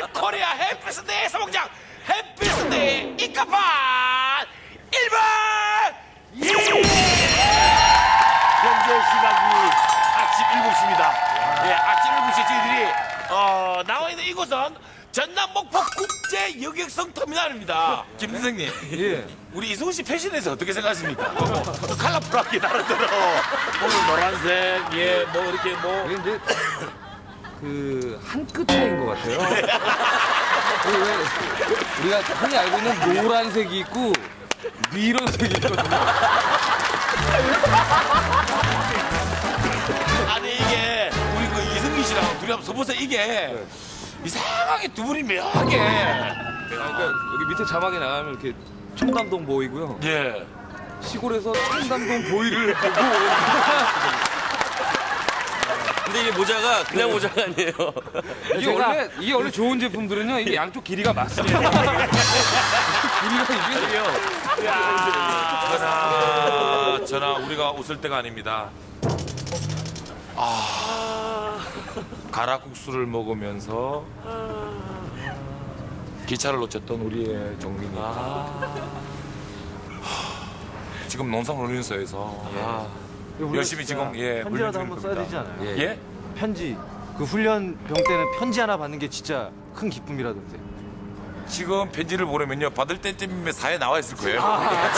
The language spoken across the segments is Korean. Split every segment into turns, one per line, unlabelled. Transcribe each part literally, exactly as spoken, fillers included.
코리아 해피스데이 서봉장 해피스데이 이카판 일박 이 일 현재 시각이 아침 일곱 시입니다. 예, 아침 일곱 시에 저희들이 어, 나와 있는 이곳은 전남 목포 국제 여객선 터미널입니다. 김 선생님,
예.
우리 이승훈 씨 패션에서 어떻게 생각하십니까? 뭐, 컬러풀하게 나름대로 오늘 노란색, 예, 뭐 이렇게 뭐
이게 이제 그 한 끗 차이인 것 같아요. 왜, 왜, 우리가 흔히 알고 있는 노란색이 있고 미런색이 있거든요.
아니 이게 우리 그 이승기 씨랑 둘이 한번 써보세요. 이게
네.
이상하게 두 분이 묘하게
그러니까 여기 밑에 자막에 나가면 이렇게 청담동 보이고요.
예.
시골에서 청담동 보이를 보고
근데 이게 모자가 그냥 모자가 아니에요.
이게 원래 이게 원래 좋은 제품들은요 이게 양쪽 길이가 맞습니다. 길이가 이게
전하, 전하 우리가 웃을 때가 아닙니다. 아, 가락국수를 먹으면서 기차를 놓쳤던 우리의 정민이. 아. 지금 농상훈련소에서 예. 열심히 지금 예
편지라도 한번 써야 되지 않아요?
예? 예?
편지. 그 훈련병 때는 편지 하나 받는 게 진짜 큰 기쁨이라던데.
지금 편지를 보내면요 받을 때쯤에 사에 나와 있을 거예요. 아,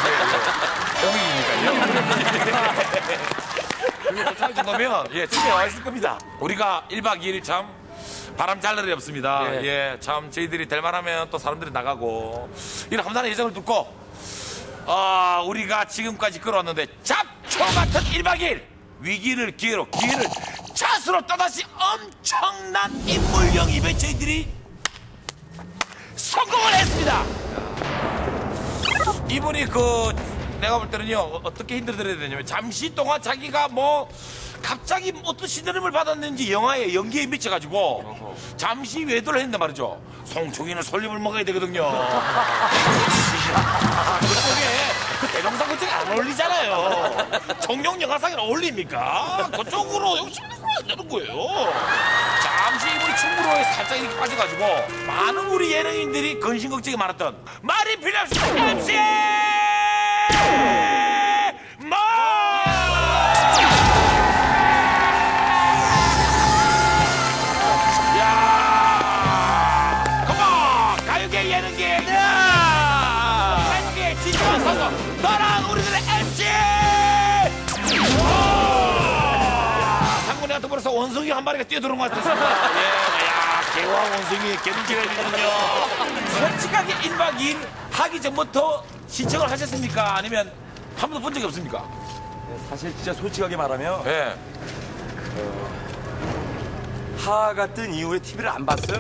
지금 오미니까요. 그리고 도착할 정도면 예 집에 와 있을 겁니다. 우리가 일박 이일 참 바람 잘 날이 없습니다.
예.
예, 참 저희들이 될 만하면 또 사람들이 나가고 이런 함단의 예정을 듣고 아 우리가 지금까지 끌어왔는데 잡초 같은 일박 이일 위기를 기회로 기회를 찬스로 또다시 엄청난 인물 영입에 저희들이 성공을 했습니다. 이분이 그 내가 볼 때는요 어떻게 힘들어야 되냐면 잠시 동안 자기가 뭐 갑자기 어떤 신드림을 받았는지 영화에 연기에 미쳐가지고 잠시 외도를 했는데 말이죠. 송충이는 솔잎을 먹어야 되거든요. 그쪽에 그 대명사 그쪽에 안 어울리잖아요. 정용 영화상에는 어울립니까? 그쪽으로 여기 신는 안 되는 거예요. 잠시 이분이 충무로에 살짝 이렇게 빠져가지고 많은 우리 예능인들이 근심 걱정이 많았던 말이 필요 없이 엠씨 뭐 야 컴온 가요계 예능계 예능계 진짜 서서 너랑 우리들의 엠씨 상군이한테 벌써 원숭이 한 마리가 뛰어들어온 것 같았습니다. 예, 야 개와 원숭이 개눈질해주군요. 솔직하게 일박 이일 하기 전부터 신청을 하셨습니까? 아니면 한 번도 본 적이 없습니까?
사실 진짜 솔직하게 말하면
예.
하하가 뜬 이후에 티비를 안 봤어요.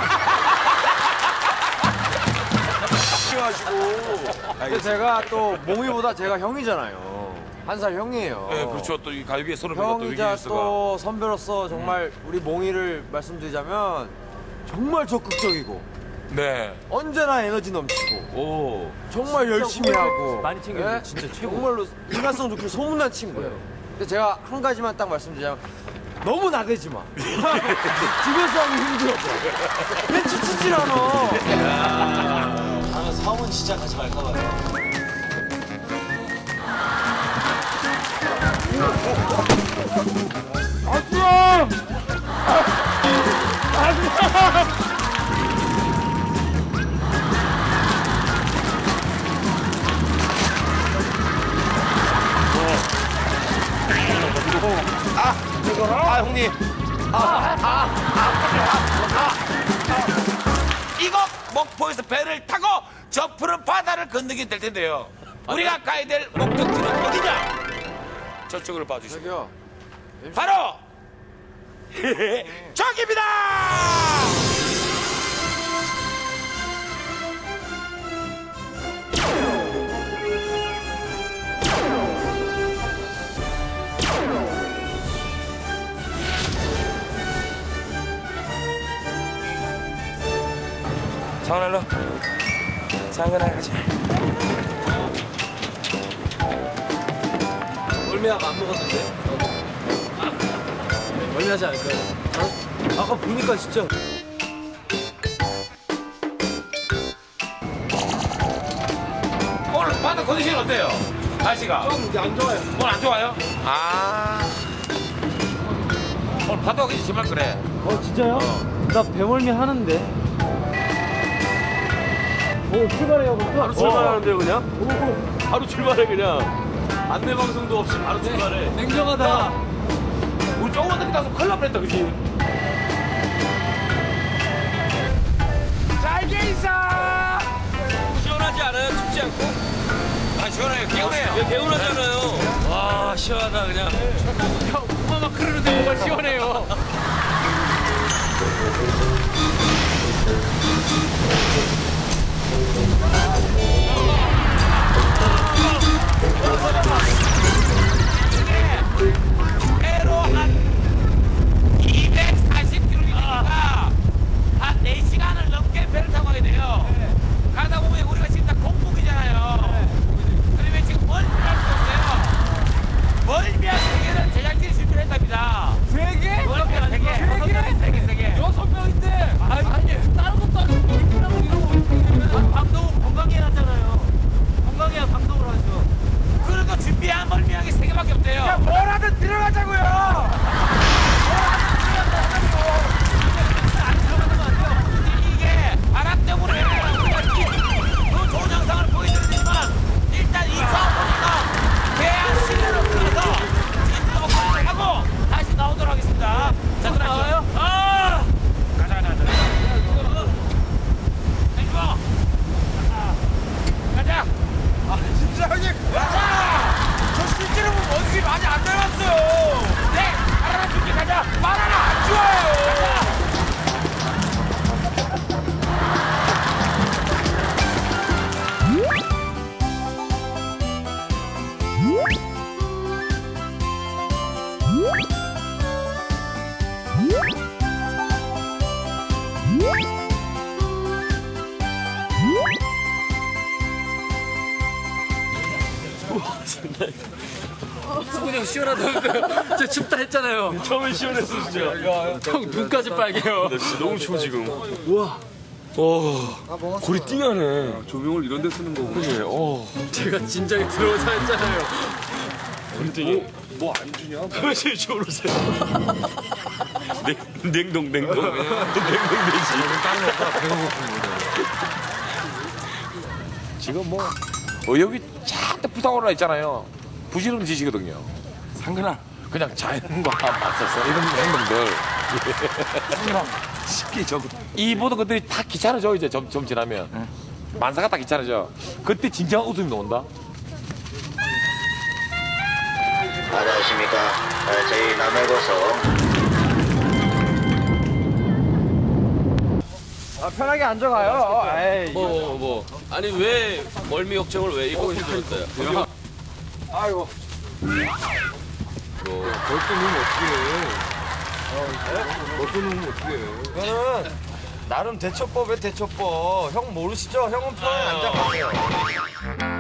그래가지고
근데 제가 또 몽이보다 제가 형이잖아요. 한 살 형이에요.
예, 그렇죠. 또 이 가요계의 손을 빌어 또
형이자
위기뉴스가.
또 선배로서 정말 우리 몽이를 말씀드리자면 정말 적극적이고
네.
언제나 에너지 넘치고
오
정말 열심히 하고
많이 챙겨줘요.
예?
진짜 최고.
정말로 인간성 좋게 소문난 친구예요. 근데 제가 한 가지만 딱 말씀드리자면 너무 나대지 마. 집에서 하기 힘들어. 왜 지치질 않아.
나는 사업은 진짜 가지 말까 봐요.
아 형님.
이곳 목포에서 배를 타고 저 푸른 바다를 건너게 될 텐데요. 우리가 가야 될 목적지는 어디냐? 저쪽으로 봐주시죠.
저기요.
바로 저기입니다.
장은아 장은아 가자.
멀미약 안 먹었는데. 멀미하지 않을까요? 어? 아까 보니까 진짜
어때요? 날씨가?
형 이제 안 좋아요.
오늘 안 좋아요? 아. 오늘 파도가 굉장히 심할 거래.
어 진짜요? 나 배멀미 하는데. 오 출발해요 벌써?
바로 출발하는데요 그냥? 바로 출발해 그냥. 안내 방송도 없이 바로 출발해.
냉정하다.
우리 조금만 더 기다려서 큰일 날 뻔했다, 그치? 잘게 있어!
시원하지 않아요? 춥지 않고?
아, 시원해요. 개운해요.
왜 개운하잖아요. 와, 시원하다, 그냥.
형, 뭐가 막 흐르는데 뭐가 시원해요.
배로 한 이백사십 킬로미터니까 한 네 시간을 넘게 배를 타고 가게 돼요. 가다 보면 우리가 지금 다 공복이잖아요. 그러면 지금 멀미할 수 없어요. 멀미할 세계를 제작진이 준비를 했답니다.
세 개?
멀미할 세계. 세 개, 세 개.
여섯 명인데. 아니, 아니, 다른 것도 아니고 멀미라고 이러고 어떻게 되면.
방송 건강해놨잖아요. 건강해야 방송을 하죠.
그러니까 준비한 멀미하기 세 개밖에 없대요. 야, 뭐라도 들어가자고요. 이게 바람 때문에 우리가 더 좋은 영상을 보여드리지만 일단 이 차 보니까 대한 실내로 들어가서 진도 먹고 하고 다시 나오도록 하겠습니다. 자, 그럼 나와요? 아! 가자, 가자, 가자. 행복. 가자.
아 진짜 형님.
가자.
저 실제로 보면 원숭이 많이 안 닮았어요.
네, 바나나 줄게 가자. 바나나 안 좋아요. 가자.
수근이 형 시원하다면서요. 저 춥다 했잖아요.
처음엔 시원했어, 진짜.
형 눈까지 빨개요.
너무 추워, 지금. 우와. 어, 골이 띵하네.
조명을 이런 데 쓰는 거고.
그래, 어.
제가 진작에 들어오자 했잖아요.
골이 띵해. 뭐 안 주냐? 왜 제일 좋으세요? 냉동, 냉동. 냉동 되지.
다른 것보다 배가 고픈 거예요.
지금 뭐 의욕이 쫙 불타오르나 있잖아요. 부지런 짓이거든요.
상근아.
그냥 자연과 맞서서 이런 행동들.
상근아. 쉽게 적어.
이 모든 것들이 다 귀찮아져 이제 좀, 좀 지나면. 만사가 다 귀찮아져. 그때 진정한 웃음이 나온다.
안녕하십니까. 아, 저희 남해고서
아 편하게 앉아가요. 에이.
뭐, 뭐, 뭐. 아니, 왜 멀미 걱정을 왜 이거 힘들었어요?
아이고.
벌써 누면 어떡해. 벌써 누면 어떡해.
이거는 나름 대처법에 대처법. 형 모르시죠? 형은 편하게 앉아가세요.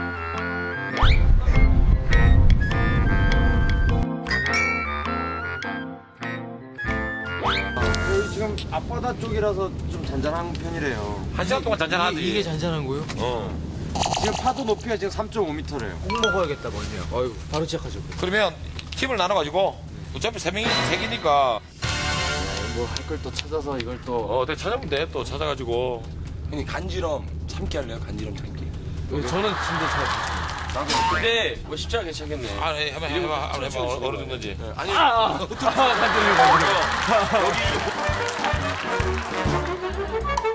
저희 지금 앞바다 쪽이라서 좀 잔잔한 편이래요.
한 시간 동안 잔잔하지.
이게 잔잔한 거요?
어.
지금 파도 높이가 지금 삼 점 오 미터래요.
꼭 먹어야겠다 멀미야. 아유 바로 시작하죠.
그러면 팀을 나눠가지고 어차피 세 명이 세 개니까
뭐 할 걸 또 찾아서 이걸 또.
어, 내가 찾아보면 돼. 또 찾아가지고.
형님, 간지럼 참기 할래요? 간지럼 참기.
저는 진짜 잘.
근데 뭐 십자가 괜찮겠네.
아, 해, 해봐, 해봐, 한번 해봐. 어느 어느 정도인지.
아니,
아, 간지러워, 간지러워.
여기